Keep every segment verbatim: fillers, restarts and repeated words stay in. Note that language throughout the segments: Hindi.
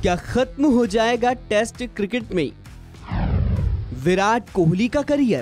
क्या खत्म हो जाएगा टेस्ट क्रिकेट में विराट कोहली का करियर?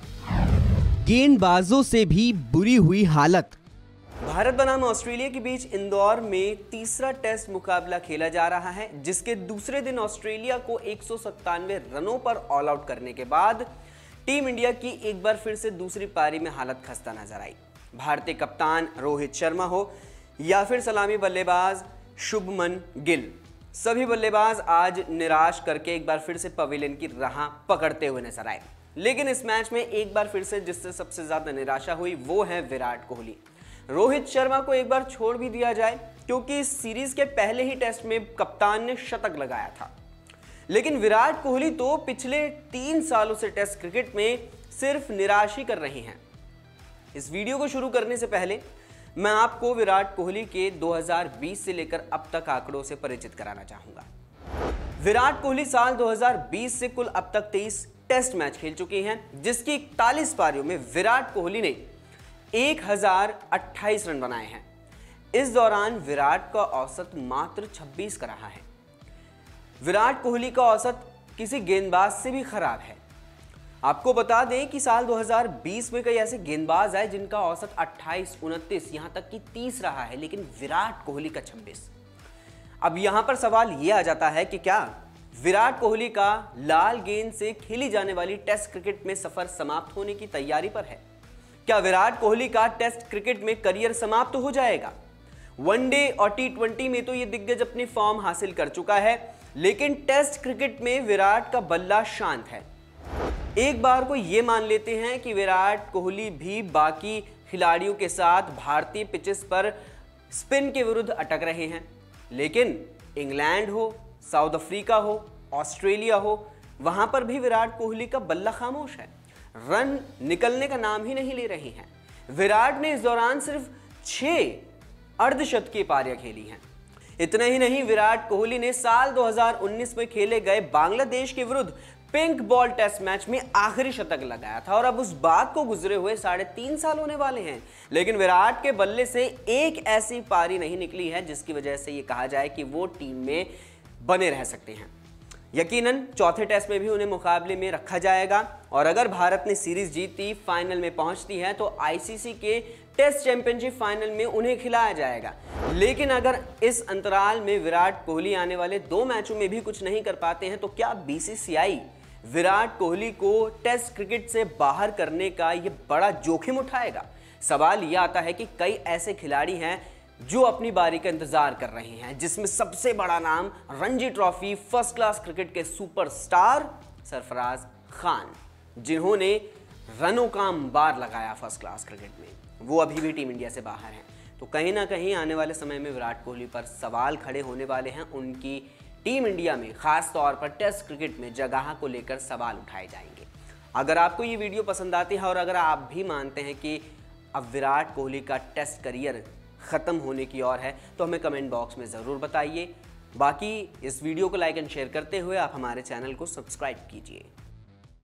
गेंदबाजों से भी बुरी हुई हालत। भारत बनाम ऑस्ट्रेलिया के बीच इंदौर में तीसरा टेस्ट मुकाबला खेला जा रहा है, जिसके दूसरे दिन ऑस्ट्रेलिया को एक सौ सत्तानवे रनों पर ऑल आउट करने के बाद टीम इंडिया की एक बार फिर से दूसरी पारी में हालत खस्ता नजर आई। भारतीय कप्तान रोहित शर्मा हो या फिर सलामी बल्लेबाज शुभमन गिल, सभी बल्लेबाज आज निराश करके एक बार फिर से पवेलियन की राह पकड़ते हुए नजर आए। लेकिन इस मैच में एक बार फिर से जिससे सबसे ज्यादा निराशा हुई वो है विराट कोहली। रोहित शर्मा को एक बार छोड़ भी दिया जाए, क्योंकि इस सीरीज के पहले ही टेस्ट में कप्तान ने शतक लगाया था, लेकिन विराट कोहली तो पिछले तीन सालों से टेस्ट क्रिकेट में सिर्फ निराश ही कर रहे हैं। इस वीडियो को शुरू करने से पहले मैं आपको विराट कोहली के दो हज़ार बीस से लेकर अब तक आंकड़ों से परिचित कराना चाहूंगा। विराट कोहली साल दो हज़ार बीस से कुल अब तक तेईस टेस्ट मैच खेल चुके हैं, जिसकी इकतालीस पारियों में विराट कोहली ने एक हज़ार अट्ठाईस रन बनाए हैं। इस दौरान विराट का औसत मात्र छब्बीस का रहा है। विराट कोहली का औसत किसी गेंदबाज से भी खराब है। आपको बता दें कि साल दो हज़ार बीस में कई ऐसे गेंदबाज आए जिनका औसत अट्ठाईस, उनतीस, यहां तक कि तीस रहा है, लेकिन विराट कोहली का छब्बीस। अब यहां पर सवाल यह आ जाता है कि क्या विराट कोहली का लाल गेंद से खेली जाने वाली टेस्ट क्रिकेट में सफर समाप्त होने की तैयारी पर है? क्या विराट कोहली का टेस्ट क्रिकेट में करियर समाप्त हो जाएगा? वनडे और टी ट्वेंटी में तो यह दिग्गज अपनी फॉर्म हासिल कर चुका है, लेकिन टेस्ट क्रिकेट में विराट का बल्ला शांत है। एक बार को यह मान लेते हैं कि विराट कोहली भी बाकी खिलाड़ियों के साथ भारतीय पिचेस पर स्पिन के विरुद्ध अटक रहे हैं, लेकिन इंग्लैंड हो, साउथ अफ्रीका हो, ऑस्ट्रेलिया हो, वहां पर भी विराट कोहली का बल्ला खामोश है। रन निकलने का नाम ही नहीं ले रही हैं। विराट ने इस दौरान सिर्फ छह अर्धशतकीय पारियां खेली हैं। इतना ही नहीं, विराट कोहली ने साल दो हज़ार उन्नीस में खेले गए बांग्लादेश के विरुद्ध पिंक बॉल टेस्ट मैच में आखिरी शतक लगाया था, और अब उस बात को गुजरे हुए साढ़े तीन साल होने वाले हैं, लेकिन विराट के बल्ले से एक ऐसी पारी नहीं निकली है जिसकी वजह से यह कहा जाए कि वो टीम में बने रह सकते हैं। यकीनन चौथे टेस्ट में भी उन्हें मुकाबले में रखा जाएगा, और अगर भारत ने सीरीज जीती, फाइनल में पहुंचती है, तो आईसीसी के टेस्ट चैंपियनशिप फाइनल में उन्हें खिलाया जाएगा। लेकिन अगर इस अंतराल में विराट कोहली आने वाले दो मैचों में भी कुछ नहीं कर पाते हैं, तो क्या बीसीसीआई विराट कोहली को टेस्ट क्रिकेट से बाहर करने का यह बड़ा जोखिम उठाएगा? सवाल यह आता है कि कई ऐसे खिलाड़ी हैं जो अपनी बारी का इंतजार कर रहे हैं, जिसमें सबसे बड़ा नाम Ranji trophy first class cricket के सुपरस्टार सरफराज खान, जिन्होंने रनों का अंबार लगाया फर्स्ट क्लास क्रिकेट में, वो अभी भी टीम इंडिया से बाहर हैं। तो कहीं ना कहीं आने वाले समय में विराट कोहली पर सवाल खड़े होने वाले हैं। उनकी टीम इंडिया में खास तौर पर टेस्ट क्रिकेट में जगह को लेकर सवाल उठाए जाएंगे। अगर आपको ये वीडियो पसंद आती है और अगर आप भी मानते हैं कि अब विराट कोहली का टेस्ट करियर ख़त्म होने की ओर है, तो हमें कमेंट बॉक्स में ज़रूर बताइए। बाकी इस वीडियो को लाइक एंड शेयर करते हुए आप हमारे चैनल को सब्सक्राइब कीजिए।